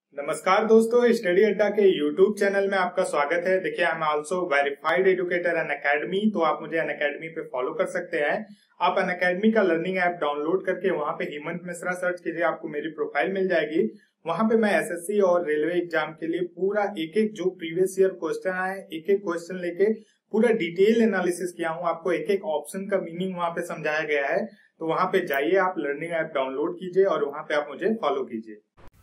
नमस्कार दोस्तों, स्टडी अड्डा के YouTube चैनल में आपका स्वागत है। देखिए, I am also verified educator Unacademy, तो आप मुझे अनअकैडमी पे फॉलो कर सकते हैं। आप अनअकैडमी का लर्निंग ऐप डाउनलोड करके वहां पे हेमंत मिश्रा सर्च कीजिए, आपको मेरी प्रोफाइल मिल जाएगी। वहां पे मैं एसएससी और रेलवे एग्जाम के लिए पूरा एक जो प्रीवियस ईयर क्वेश्चन आए, एक क्वेश्चन लेके पूरा डिटेल एनालिसिस किया हूँ। आपको एक ऑप्शन का मीनिंग वहां पे समझाया गया है, तो वहां पे जाइए, आप लर्निंग ऐप डाउनलोड कीजिए और वहां पे आप मुझे फॉलो कीजिए।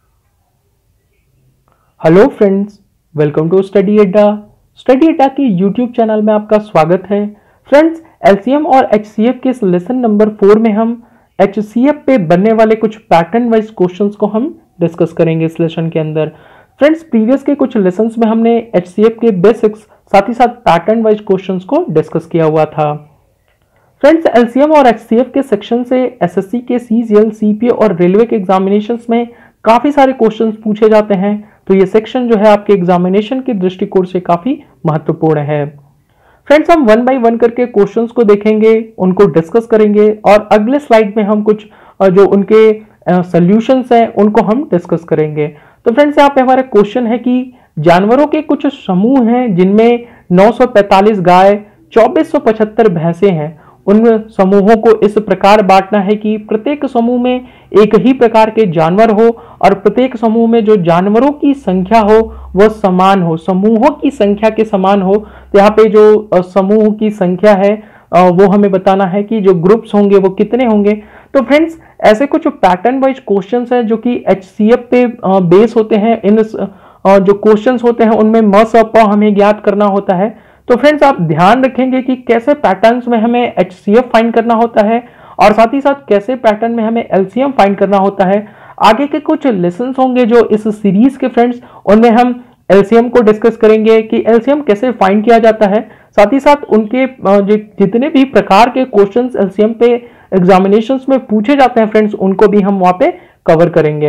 Hello friends, welcome to study Adda के यूट्यूब चैनल में आपका स्वागत है। फ्रेंड्स, एलसीएम और एचसीएफ के इस लेसन नंबर 4 में हम एचसीएफ पे बनने वाले कुछ पैटर्न वाइज क्वेश्चंस को हम डिस्कस करेंगे इस लेसन के अंदर। फ्रेंड्स, प्रीवियस के कुछ लेसन्स में हमने एचसीएफ के बेसिक्स साथ ही साथ पैटर्न वाइज क्वेश्चंस को डिस्कस किया हुआ था। फ्रेंड्स, एलसीएम और एचसीएफ के सेक्शन से एसएससी के सीजीएल, सीपीओ और रेलवे के एग्जामिनेशंस में काफी सारे क्वेश्चंस पूछे जाते हैं, तो ये सेक्शन जो है आपके एग्जामिनेशन के दृष्टिकोण से काफी महत्वपूर्ण है। फ्रेंड्स, हम वन बाय वन करके क्वेश्चंस को देखेंगे, उनको डिस्कस करेंगे और अगले स्लाइड में हम कुछ जो उनके सॉल्यूशंस हैं उनको हम डिस्कस करेंगे। तो फ्रेंड्स, यहाँ पे हमारा क्वेश्चन है कि जानवरों के कुछ समूह हैं जिनमें 945 गाय, 2475 भैंसे हैं। उन समूहों को इस प्रकार बांटना है कि प्रत्येक समूह में एक ही प्रकार के जानवर हो और प्रत्येक समूह में जो जानवरों की संख्या हो वह समान हो, समूहों की संख्या के समान हो। तो यहाँ पे जो समूह की संख्या है वो हमें बताना है कि जो ग्रुप्स होंगे वो कितने होंगे। तो फ्रेंड्स, ऐसे कुछ पैटर्न वाइज क्वेश्चंस हैं जो कि एचसीएफ पे बेस होते हैं। इन जो क्वेश्चंस होते हैं उनमें म स प हमें ज्ञात करना होता है। तो फ्रेंड्स, आप ध्यान रखेंगे कि कैसे पैटर्न्स में हमें एचसीएफ फाइंड करना होता है और साथ ही साथ कैसे पैटर्न में हमें एलसीएम फाइंड करना होता है। आगे के कुछ लेसन्स होंगे जो इस सीरीज के फ्रेंड्स, उनमें हम एलसीएम को डिस्कस करेंगे कि एलसीएम कैसे फाइंड किया जाता है। साथ ही साथ उनके जितने भी प्रकार के क्वेश्चंस एलसीएम पे एग्जामिनेशंस में पूछे जाते हैं फ्रेंड्स, उनको भी हम वहां पे कवर करेंगे।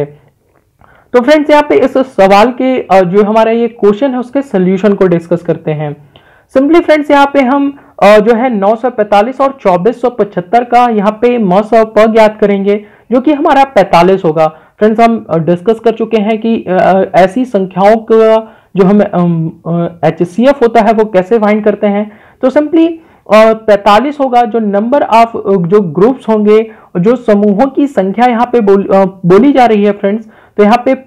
तो फ्रेंड्स, यहाँ पे इस सवाल के जो हमारा ये क्वेश्चन है उसके सोल्यूशन को डिस्कस करते हैं। सिंपली फ्रेंड्स, यहाँ पे हम जो है 945 और 2475 का यहाँ पे म स प ज्ञात करेंगे, जो कि हमारा 45 होगा। फ्रेंड्स, हम डिस्कस कर चुके हैं कि ऐसी संख्याओं का जो हमें एचसीएफ होता है वो कैसे फाइंड करते हैं। तो सिंपली 45 होगा जो नंबर ऑफ जो ग्रुप्स होंगे, जो समूहों की संख्या यहाँ पे बोली जा रही है फ्रेंड्स। तो यहाँ पे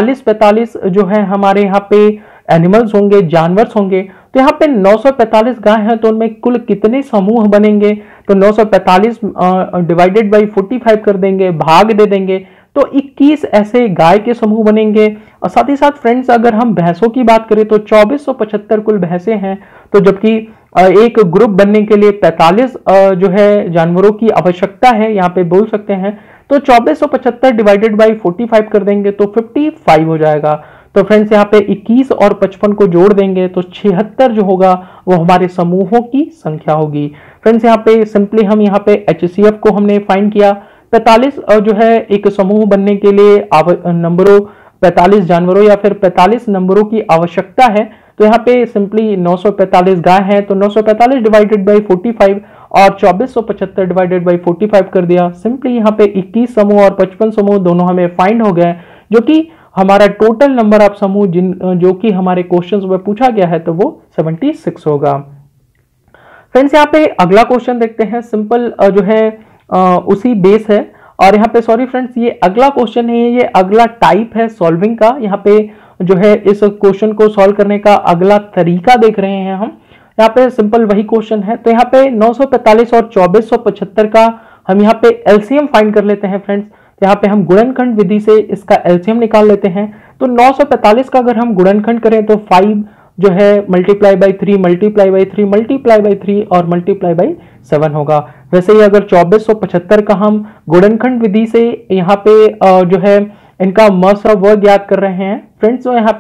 45 जो है हमारे यहाँ पे एनिमल्स होंगे, जानवर्स होंगे। तो यहाँ पे 945 गाय हैं, तो उनमें कुल कितने समूह बनेंगे? तो 945 डिवाइडेड बाई 45 कर देंगे, भाग दे देंगे, तो 21 ऐसे गाय के समूह बनेंगे। और साथ ही साथ फ्रेंड्स, अगर हम भैंसों की बात करें तो 2475 कुल भैंसे हैं। तो जबकि एक ग्रुप बनने के लिए 45 जो है जानवरों की आवश्यकता है, यहाँ पे बोल सकते हैं। तो 2475 डिवाइडेड बाई 45 कर देंगे तो 55 हो जाएगा। तो फ्रेंड्स, यहाँ पे 21 और 55 को जोड़ देंगे तो 76 जो होगा वो हमारे समूहों की संख्या होगी। फ्रेंड्स, यहाँ पे सिंपली हम यहाँ पे एचसीएफ को हमने फाइंड किया। 45 जो है एक समूह बनने के लिए नंबरों 45 जानवरों या फिर 45 नंबरों की आवश्यकता है। तो यहाँ पे सिंपली 945 गाय है, तो 945 डिवाइडेड बाई 45 और 2475 डिवाइडेड बाई 45 कर दिया। सिंपली यहाँ पे 21 समूह और 55 समूह दोनों हमें फाइंड हो गए, जो कि हमारा टोटल नंबर ऑफ समूह जो कि हमारे क्वेश्चंस में पूछा गया है तो वो 76 होगा। फ्रेंड्स, यहाँ पे अगला क्वेश्चन देखते हैं। सिंपल जो है उसी बेस है। और यहाँ पे सॉरी फ्रेंड्स, ये अगला क्वेश्चन है, ये अगला टाइप है सॉल्विंग का। यहाँ पे जो है इस क्वेश्चन को सॉल्व करने का अगला तरीका देख रहे हैं हम। यहाँ पे सिंपल वही क्वेश्चन है। तो यहाँ पे 945 और 2475 का हम यहाँ पे एलसीएम फाइंड कर लेते हैं फ्रेंड्स। यहाँ पे हम गुणनखंड विधि से इसका एलसीएम निकाल लेते हैं। तो 945 का अगर हम गुणनखंड करें तो 5 जो है multiply by 3 multiply by 3 multiply by 3 और मल्टीप्लाई बाई 7 होगा। वैसे ही अगर 2475 का हम गुणनखंड विधि से यहाँ पे जो है इनका म स व ज्ञात कर रहे हैं फ्रेंड्स। तो यहाँ पे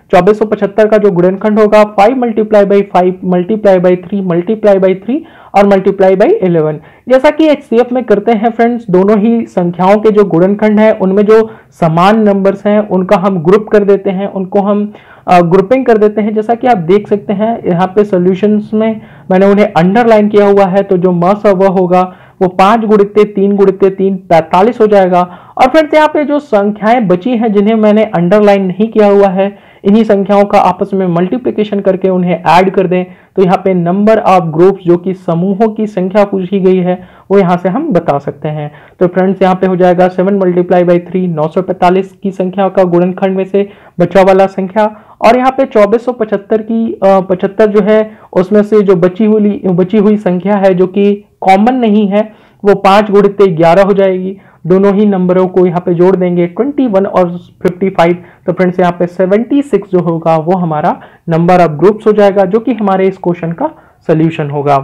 2475 का जो गुणनखंड होगा 5 multiply by 5 multiply by 3 multiply by 3 और मल्टीप्लाई बाई 11। जैसा कि HCF में करते हैं फ्रेंड्स, दोनों ही संख्याओं के जो गुणनखंड है उनमें जो समान नंबर्स हैं उनका हम ग्रुप कर देते हैं, उनको हम ग्रुपिंग कर देते हैं। जैसा कि आप देख सकते हैं यहाँ पे सॉल्यूशंस में मैंने उन्हें अंडरलाइन किया हुआ है, तो जो मस वह होगा वो 5 गुणित 3 गुणित 3 45 हो जाएगा। और फ्रेंड्स यहाँ पे जो संख्याएं बची हैं जिन्हें मैंने अंडरलाइन नहीं किया हुआ है, इन्हीं संख्याओं का आपस में मल्टीप्लिकेशन करके उन्हें ऐड कर दें तो यहाँ पे नंबर ऑफ ग्रुप्स जो कि समूहों की संख्या पूछी गई है वो यहाँ से हम बता सकते हैं। तो फ्रेंड्स यहाँ पे हो जाएगा 7 मल्टीप्लाई बाई 3 945 की संख्या का गुणनखंड में से बचा वाला संख्या, और यहाँ पे 2475 की 75 जो है उसमें से जो बची हुई संख्या है जो कि कॉमन नहीं है वो 5 गुणित 11 हो जाएगी। दोनों ही नंबरों को यहाँ पे जोड़ देंगे 21 और 55, तो फ्रेंड्स यहाँ पे 76 जो होगा वो हमारा नंबर ऑफ ग्रुप्स हो जाएगा, जो कि हमारे इस क्वेश्चन का सोल्यूशन होगा।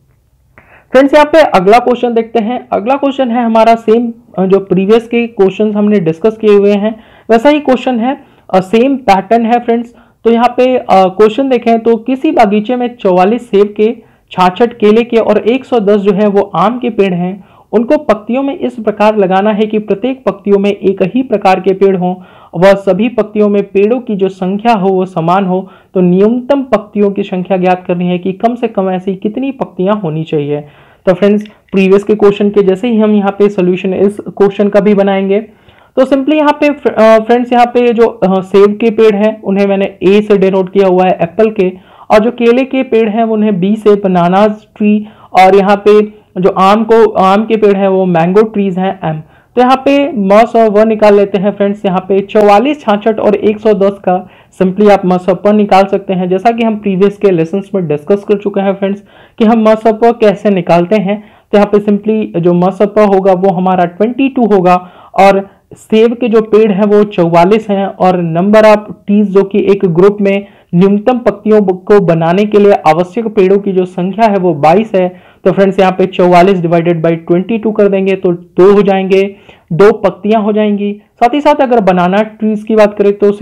फ्रेंड्स यहाँ पे अगला क्वेश्चन देखते हैं। अगला क्वेश्चन है हमारा सेम जो प्रीवियस के क्वेश्चन हमने डिस्कस किए हुए हैं वैसा ही क्वेश्चन है, सेम पैटर्न है फ्रेंड्स। तो यहाँ पे क्वेश्चन देखें तो किसी बागीचे में 44 सेब के, 66 केले के और 110 जो है वो आम के पेड़ हैं। उनको पत्तियों में इस प्रकार लगाना है कि प्रत्येक पत्तियों में एक ही प्रकार के पेड़ हों, वह सभी पत्तियों में पेड़ों की जो संख्या हो वो समान हो। तो न्यूनतम पत्तियों की संख्या ज्ञात करनी है कि कम से कम ऐसी कितनी पत्तियां होनी चाहिए। तो फ्रेंड्स प्रीवियस के क्वेश्चन के जैसे ही हम यहाँ पे सोल्यूशन इस क्वेश्चन का भी बनाएंगे। तो सिंपली यहाँ पे फ्रेंड्स यहाँ पे जो सेब के पेड़ हैं उन्हें मैंने ए से डिनोट किया हुआ है एप्पल के, और जो केले के पेड़ हैं उन्हें बी से बनानाज ट्री, और यहाँ पे जो आम के पेड़ हैं वो मैंगो ट्रीज हैं एम। तो यहाँ पे मस और व निकाल लेते हैं फ्रेंड्स। यहाँ पे 44, 66 और 110 का सिंपली आप मस और व निकाल सकते हैं, जैसा कि हम प्रीवियस के लेसन्स में डिस्कस कर चुके हैं फ्रेंड्स कि हम मस और व कैसे निकालते हैं। तो यहाँ पे सिंपली जो मस और व होगा वो हमारा 22 होगा, और सेब के जो पेड़ हैं वो 44 हैं, और नंबर ऑफ ट्रीज जो कि एक ग्रुप में न्यूनतम पत्तियों को बनाने के लिए आवश्यक पेड़ों की जो संख्या है वो 22 है। तो फ्रेंड्स यहाँ पे 44 डिवाइडेड बाई 22 कर देंगे तो 2 हो जाएंगे, 2 पत्तियां हो जाएंगी। साथ ही साथ अगर बनाना ट्रीज की बात करें तो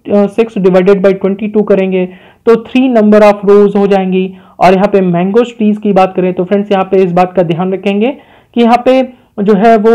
66 डिवाइडेड बाई 22 करेंगे तो 3 नंबर ऑफ रोज हो जाएंगी। और यहाँ पे मैंगो ट्रीज की बात करें तो फ्रेंड्स यहाँ पे इस बात का ध्यान रखेंगे कि यहाँ पे जो है वो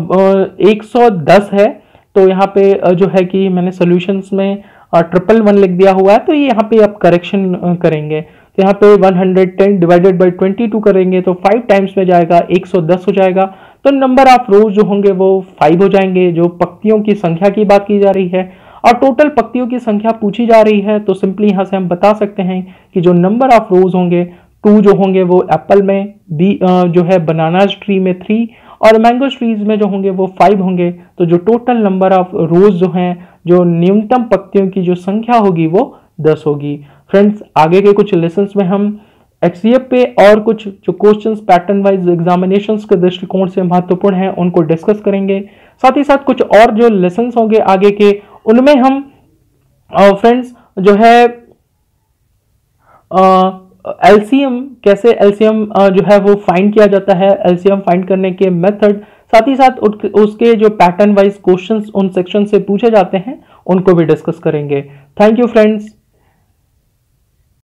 110 है। तो यहाँ पे जो है कि मैंने सॉल्यूशंस में 111 लिख दिया हुआ है, तो ये यहाँ पे आप करेक्शन करेंगे। तो यहाँ पे 110 डिवाइडेड बाई 22 करेंगे तो 5 टाइम्स में जाएगा 110 हो जाएगा। तो नंबर ऑफ रोज जो होंगे वो 5 हो जाएंगे। जो पत्तियों की संख्या की बात की जा रही है और टोटल पत्तियों की संख्या पूछी जा रही है, तो सिंपली यहाँ से हम बता सकते हैं कि जो नंबर ऑफ रोज होंगे 2 जो होंगे वो एप्पल में, बी जो है बनानाज ट्री में 3 और मैंगो ट्रीज में जो होंगे वो 5 होंगे। तो जो टोटल नंबर ऑफ रोज जो हैं, जो न्यूनतम पत्तियों की जो संख्या होगी वो 10 होगी। फ्रेंड्स आगे के कुछ लेसन्स में हम HCF पे और कुछ जो क्वेश्चंस पैटर्न वाइज एग्जामिनेशंस के दृष्टिकोण से महत्वपूर्ण हैं उनको डिस्कस करेंगे। साथ ही साथ कुछ और जो लेसन्स होंगे आगे के उनमें हम फ्रेंड्स जो है LCM कैसे LCM जो है वो फाइंड किया जाता है, LCM फाइंड करने के मेथड, साथ ही साथ उसके जो पैटर्न वाइज क्वेश्चंस उन सेक्शन से पूछे जाते हैं उनको भी डिस्कस करेंगे। Thank you friends.